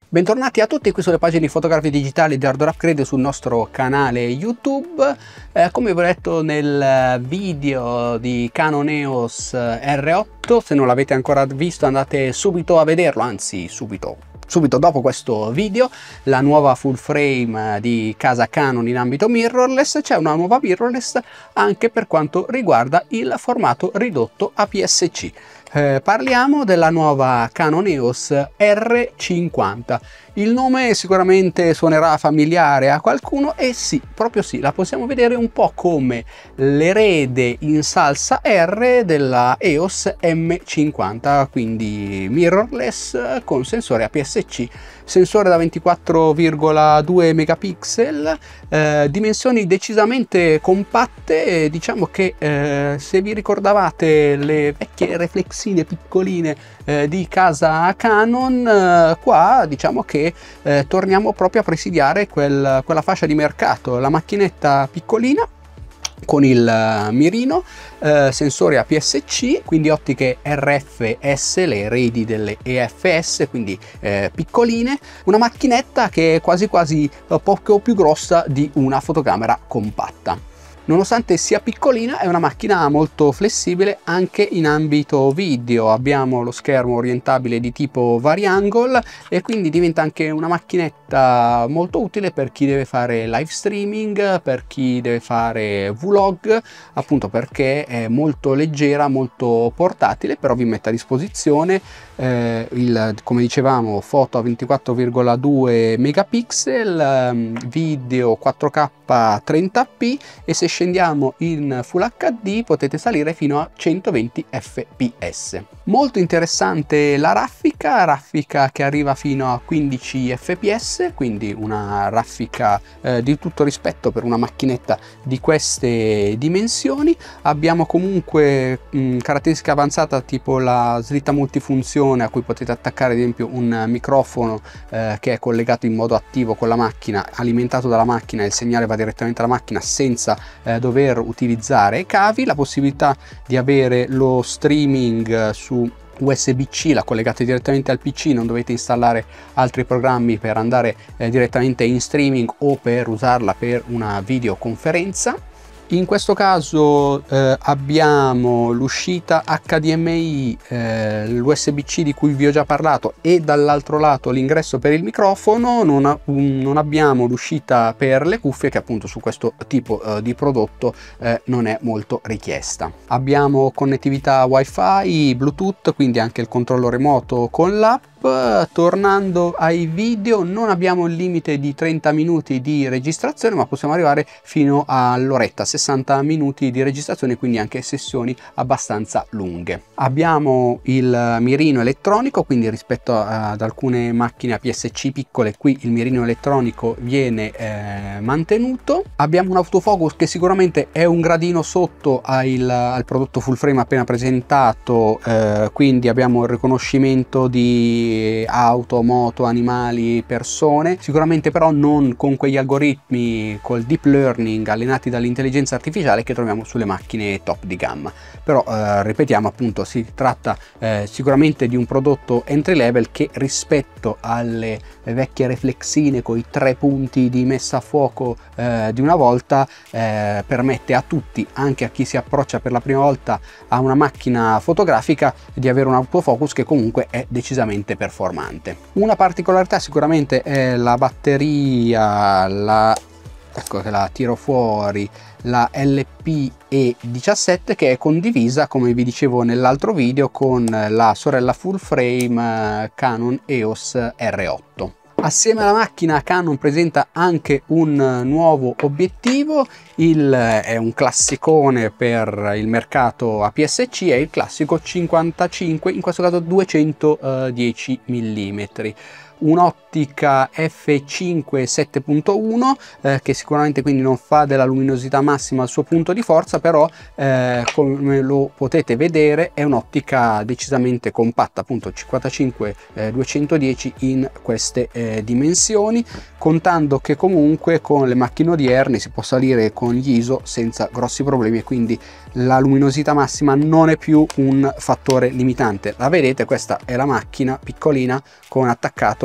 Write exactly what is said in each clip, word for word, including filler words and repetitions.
Bentornati a tutti qui sulle pagine di fotografie digitali di Hardware Upgrade sul nostro canale YouTube. Eh, come vi ho detto nel video di Canon E O S R otto, se non l'avete ancora visto andate subito a vederlo, anzi subito subito dopo questo video, la nuova full frame di casa Canon in ambito mirrorless. C'è una nuova mirrorless anche per quanto riguarda il formato ridotto A P S C. Eh, parliamo della nuova Canon E O S R cinquanta. Il nome sicuramente suonerà familiare a qualcuno e sì, proprio sì, la possiamo vedere un po' come l'erede in salsa R della E O S M cinquanta, quindi mirrorless con sensore A P S C, sensore da ventiquattro virgola due megapixel, eh, dimensioni decisamente compatte. Diciamo che eh, se vi ricordavate le vecchie reflexine piccoline eh, di casa Canon, eh, qua diciamo che eh, torniamo proprio a presidiare quel, quella fascia di mercato, la macchinetta piccolina con il mirino, eh, sensore A P S C, quindi ottiche R F S, le eredi delle E F S, quindi eh, piccoline, una macchinetta che è quasi quasi poco più grossa di una fotocamera compatta. Nonostante sia piccolina, è una macchina molto flessibile anche in ambito video. Abbiamo lo schermo orientabile di tipo variangle e quindi diventa anche una macchinetta molto utile per chi deve fare live streaming, per chi deve fare vlog, appunto perché è molto leggera, molto portatile, però vi mette a disposizione eh, il, come dicevamo, foto a ventiquattro virgola due megapixel, video quattro K trenta p, e se scendiamo in Full H D potete salire fino a centoventi F P S. Molto interessante la raffica, raffica che arriva fino a quindici F P S, quindi una raffica eh, di tutto rispetto per una macchinetta di queste dimensioni. Abbiamo comunque mh, caratteristica avanzata tipo la slitta multifunzione a cui potete attaccare ad esempio un microfono eh, che è collegato in modo attivo con la macchina, alimentato dalla macchina, e il segnale va direttamente alla macchina senza eh, dover utilizzare cavi. La possibilità di avere lo streaming su U S B C, la collegate direttamente al P C, non dovete installare altri programmi per andare eh, direttamente in streaming o per usarla per una videoconferenza. In questo caso eh, abbiamo l'uscita H D M I, eh, l'U S B C di cui vi ho già parlato, e dall'altro lato l'ingresso per il microfono. Non, ha, un, non abbiamo l'uscita per le cuffie, che appunto su questo tipo eh, di prodotto eh, non è molto richiesta. Abbiamo connettività Wi-Fi, Bluetooth, quindi anche il controllo remoto con l'app. Tornando ai video, non abbiamo il limite di trenta minuti di registrazione, ma possiamo arrivare fino all'oretta, sessanta minuti di registrazione, quindi anche sessioni abbastanza lunghe. Abbiamo il mirino elettronico, quindi rispetto ad alcune macchine A P S C piccole, qui il mirino elettronico viene eh, mantenuto. Abbiamo un autofocus che sicuramente è un gradino sotto al, al prodotto full frame appena presentato, eh, quindi abbiamo il riconoscimento di auto, moto, animali, persone, sicuramente però non con quegli algoritmi col deep learning allenati dall'intelligenza artificiale che troviamo sulle macchine top di gamma. Però eh, ripetiamo, appunto si tratta eh, sicuramente di un prodotto entry level che rispetto alle vecchie reflexine con i tre punti di messa a fuoco eh, di una volta eh, permette a tutti, anche a chi si approccia per la prima volta a una macchina fotografica, di avere un autofocus che comunque è decisamente performante. Una particolarità sicuramente è la batteria, la, ecco che la tiro fuori, la L P E diciassette, che è condivisa, come vi dicevo nell'altro video, con la sorella full frame Canon E O S R otto. Assieme alla macchina Canon presenta anche un nuovo obiettivo, il, è un classicone per il mercato A P S C, è il classico cinquantacinque, in questo caso duecentodieci millimetri. Un'ottica F cinque sette punto uno eh, che sicuramente quindi non fa della luminosità massima il suo punto di forza, però eh, come lo potete vedere è un'ottica decisamente compatta, appunto cinquantacinque duecentodieci in queste eh, dimensioni, contando che comunque con le macchine odierne si può salire con gli I S O senza grossi problemi e quindi la luminosità massima non è più un fattore limitante. La vedete, questa è la macchina piccolina con attaccato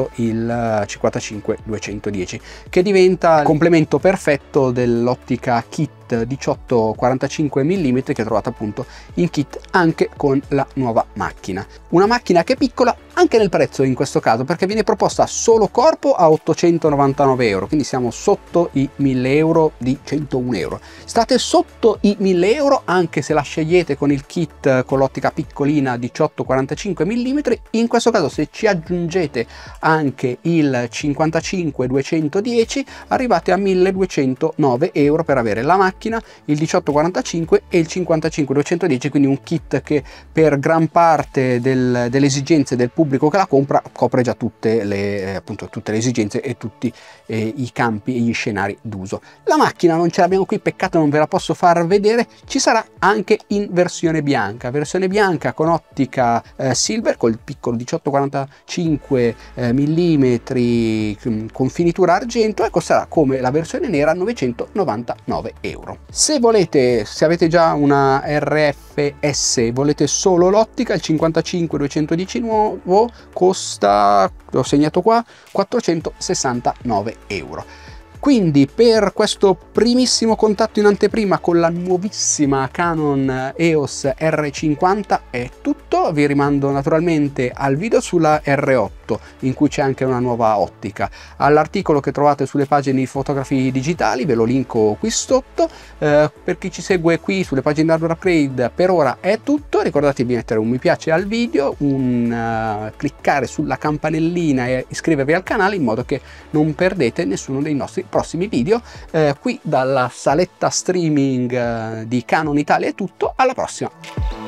appunto il cinquantacinque duecentodieci, che diventa il complemento perfetto dell'ottica kit diciotto quarantacinque millimetri che trovate appunto in kit anche con la nuova macchina. Una macchina che è piccola anche nel prezzo in questo caso, perché viene proposta solo corpo a ottocentonovantanove euro, quindi siamo sotto i mille euro di centouno euro. State sotto i mille euro anche se la scegliete con il kit con l'ottica piccolina diciotto quarantacinque millimetri. In questo caso, se ci aggiungete anche il cinquantacinque duecentodieci, arrivate a milleduecentonove euro per avere la macchina, il diciotto quarantacinque e il cinquantacinque duecentodieci, quindi un kit che per gran parte del, delle esigenze del pubblico che la compra copre già tutte le, eh, appunto, tutte le esigenze e tutti eh, i campi e gli scenari d'uso. La macchina non ce l'abbiamo qui, peccato non ve la posso far vedere, ci sarà anche in versione bianca, versione bianca con ottica eh, silver, col piccolo diciotto quarantacinque eh, millimetri con finitura argento, e costerà come la versione nera novecentonovantanove euro. Se volete, se avete già una R F S, volete solo l'ottica, il cinquantacinque duecentodieci nuovo costa, l'ho segnato qua, quattrocentosessantanove euro. Quindi per questo primissimo contatto in anteprima con la nuovissima Canon E O S R cinquanta è tutto. Vi rimando naturalmente al video sulla R otto, in cui c'è anche una nuova ottica, all'articolo che trovate sulle pagine di fotografie digitali, ve lo linko qui sotto. Eh, per chi ci segue qui sulle pagine di Hardware Upgrade per ora è tutto. Ricordatevi di mettere un mi piace al video, un uh, cliccare sulla campanellina e iscrivervi al canale in modo che non perdete nessuno dei nostri prossimi video. Eh, qui dalla saletta streaming eh, di Canon Italia è tutto, alla prossima!